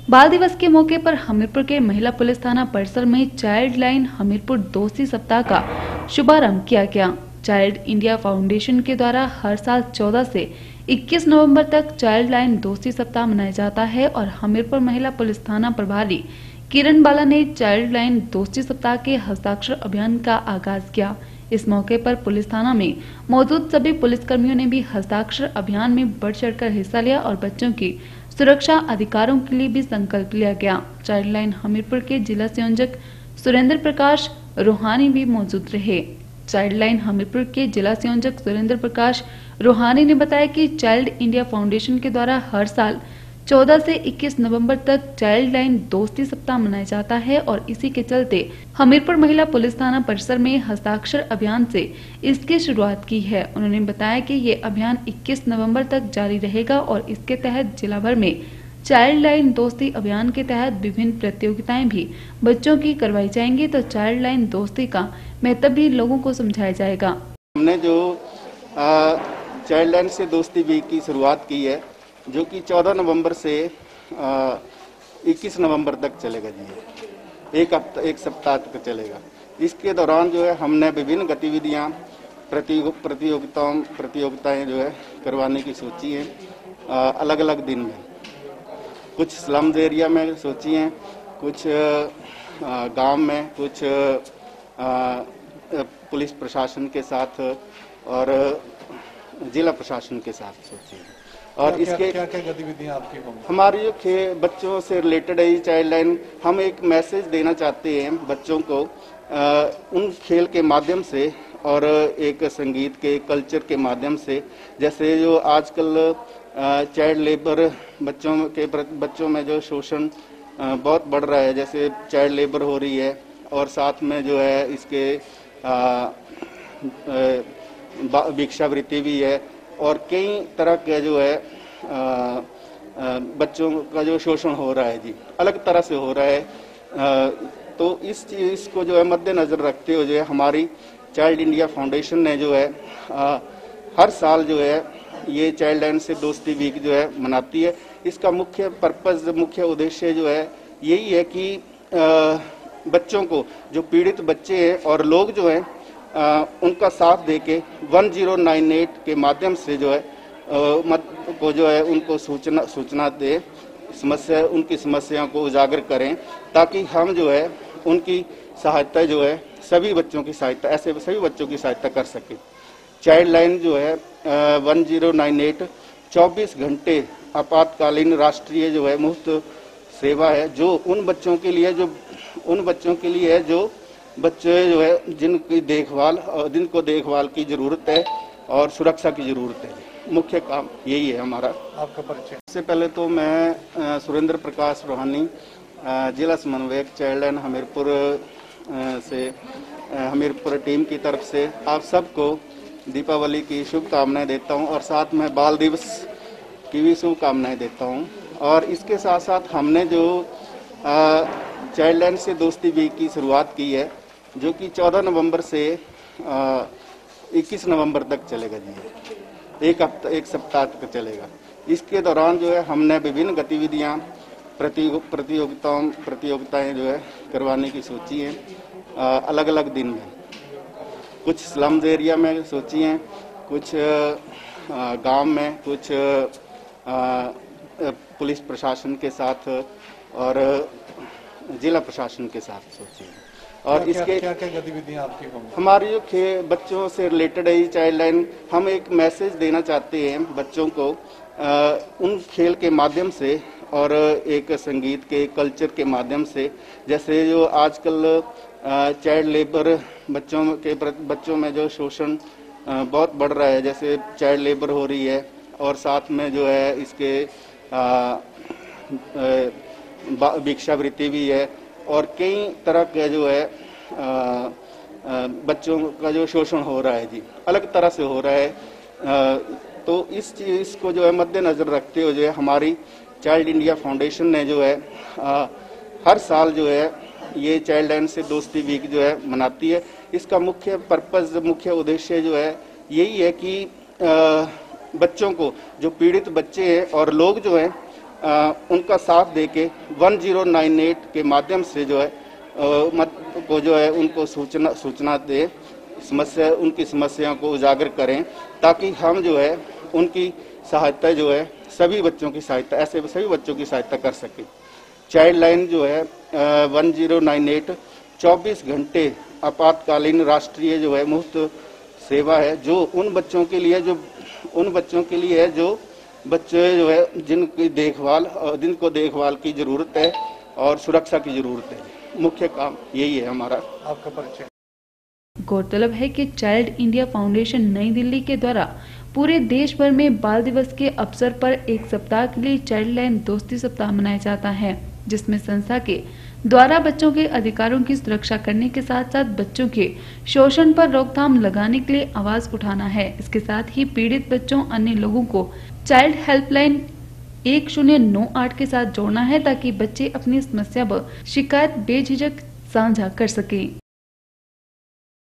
बाल दिवस के मौके पर हमीरपुर के महिला पुलिस थाना परिसर में चाइल्ड लाइन हमीरपुर दोस्ती सप्ताह का शुभारंभ किया गया। चाइल्ड इंडिया फाउंडेशन के द्वारा हर साल 14 से 21 नवंबर तक चाइल्ड लाइन दोस्ती सप्ताह मनाया जाता है और हमीरपुर महिला पुलिस थाना प्रभारी किरण बाला ने चाइल्ड लाइन दोस्ती सप्ताह के हस्ताक्षर अभियान का आगाज किया। इस मौके पर पुलिस थाना में मौजूद सभी पुलिसकर्मियों ने भी हस्ताक्षर अभियान में बढ़ चढ़कर हिस्सा लिया और बच्चों की सुरक्षा अधिकारों के लिए भी संकल्प लिया गया। चाइल्ड लाइन हमीरपुर के जिला संयोजक सुरेंद्र प्रकाश रोहानी भी मौजूद रहे। चाइल्ड लाइन हमीरपुर के जिला संयोजक सुरेंद्र प्रकाश रोहानी ने बताया कि चाइल्ड इंडिया फाउंडेशन के द्वारा हर साल 14 से 21 नवंबर तक चाइल्ड लाइन दोस्ती सप्ताह मनाया जाता है और इसी के चलते हमीरपुर महिला पुलिस थाना परिसर में हस्ताक्षर अभियान से इसकी शुरुआत की है। उन्होंने बताया कि ये अभियान 21 नवंबर तक जारी रहेगा और इसके तहत जिला भर में चाइल्ड लाइन दोस्ती अभियान के तहत विभिन्न प्रतियोगिताएं भी बच्चों की करवाई जाएंगी, तो चाइल्ड लाइन दोस्ती का महत्व भी लोगों को समझाया जाएगा। हमने जो चाइल्ड लाइन से दोस्ती वीक की शुरुआत की है, जो कि 14 नवंबर से 21 नवंबर तक चलेगा जी। एक सप्ताह तक चलेगा। इसके दौरान जो है हमने विभिन्न गतिविधियां प्रतियोगिताएं जो है करवाने की सोची है। अलग अलग दिन में कुछ स्लम्स एरिया में सोची हैं, कुछ गांव में, कुछ पुलिस प्रशासन के साथ और जिला प्रशासन के साथ सोची है। और इसके क्या गतिविधियां आपकी होंगी? हमारी जो बच्चों से रिलेटेड है चाइल्ड लाइन, हम एक मैसेज देना चाहते हैं बच्चों को उन खेल के माध्यम से और एक संगीत के कल्चर के माध्यम से। जैसे जो आजकल चाइल्ड लेबर बच्चों में जो शोषण बहुत बढ़ रहा है, जैसे चाइल्ड लेबर हो रही है और साथ में जो है इसके भिक्षावृत्ति भी है और कई तरह के जो है बच्चों का जो शोषण हो रहा है जी, अलग तरह से हो रहा है। तो इस चीज को जो है मद्देनजर रखते हुए जो है हमारी चाइल्ड इंडिया फाउंडेशन ने जो है हर साल जो है ये चाइल्ड लाइन से दोस्ती वीक जो है मनाती है। इसका मुख्य उद्देश्य जो है यही है कि बच्चों को, जो पीड़ित बच्चे हैं और लोग जो हैं उनका साथ देके 1098 के माध्यम से जो है उनको सूचना दे, उनकी समस्याओं को उजागर करें, ताकि हम जो है उनकी सहायता जो है सभी बच्चों की सहायता कर सके। चाइल्ड लाइन जो है 1098 24 घंटे आपातकालीन राष्ट्रीय जो है मुफ्त सेवा है, जो उन बच्चों के लिए है जो बच्चे जो है जिनको देखभाल की जरूरत है और सुरक्षा की जरूरत है। मुख्य काम यही है हमारा। आपका परिचय? इससे पहले तो मैं सुरेंद्र प्रकाश रोहानी, जिला समन्वयक चाइल्ड लाइन हमीरपुर से हमीरपुर टीम की तरफ से आप सबको दीपावली की शुभकामनाएं देता हूं और साथ में बाल दिवस की भी शुभकामनाएं देता हूं। और इसके साथ साथ हमने जो चाइल्ड लाइन से दोस्ती वीक की शुरुआत की है, जो कि 14 नवंबर से 21 नवंबर तक चलेगा जी। एक सप्ताह तक चलेगा। इसके दौरान जो है हमने विभिन्न गतिविधियां प्रतियोगिताएं जो है करवाने की सोची है। अलग अलग दिन में कुछ स्लम्स एरिया में सोची हैं, कुछ गांव में, कुछ पुलिस प्रशासन के साथ और जिला प्रशासन के साथ सोची है। और इसके क्या गतिविधियां आपकी होंगी? हमारी जो बच्चों से रिलेटेड है चाइल्ड लाइन, हम एक मैसेज देना चाहते हैं बच्चों को उन खेल के माध्यम से और एक संगीत के कल्चर के माध्यम से। जैसे जो आजकल चाइल्ड लेबर बच्चों में जो शोषण बहुत बढ़ रहा है, जैसे चाइल्ड लेबर हो रही है और साथ में जो है इसके भिक्षावृत्ति भी है और कई तरह के जो है बच्चों का जो शोषण हो रहा है जी, अलग तरह से हो रहा है। तो इस चीज को जो है मद्देनजर रखते हुए जो है हमारी चाइल्ड इंडिया फाउंडेशन ने जो है हर साल जो है ये चाइल्ड लाइन से दोस्ती वीक जो है मनाती है। इसका मुख्य उद्देश्य जो है यही है कि बच्चों को, जो पीड़ित बच्चे हैं और लोग जो हैं उनका साथ देके 1098 के माध्यम से जो है उनको सूचना दे, उनकी समस्याओं को उजागर करें, ताकि हम जो है उनकी सहायता जो है सभी बच्चों की सहायता कर सके। चाइल्ड लाइन जो है 1098 24 घंटे आपातकालीन राष्ट्रीय जो है मुफ्त सेवा है, जो उन बच्चों के लिए है जो बच्चे जो है जिनको देखभाल की जरूरत है और सुरक्षा की जरूरत है। मुख्य काम यही है हमारा। आपका परिचय। गौरतलब है कि चाइल्ड इंडिया फाउंडेशन नई दिल्ली के द्वारा पूरे देश भर में बाल दिवस के अवसर पर एक सप्ताह के लिए चाइल्ड लाइन दोस्ती सप्ताह मनाया जाता है, जिसमें संस्था के द्वारा बच्चों के अधिकारों की सुरक्षा करने के साथ साथ बच्चों के शोषण पर रोकथाम लगाने के लिए आवाज उठाना है। इसके साथ ही पीड़ित बच्चों अन्य लोगों को चाइल्ड हेल्पलाइन 1098 के साथ जोड़ना है, ताकि बच्चे अपनी समस्या व शिकायत बेझिझक साझा कर सके।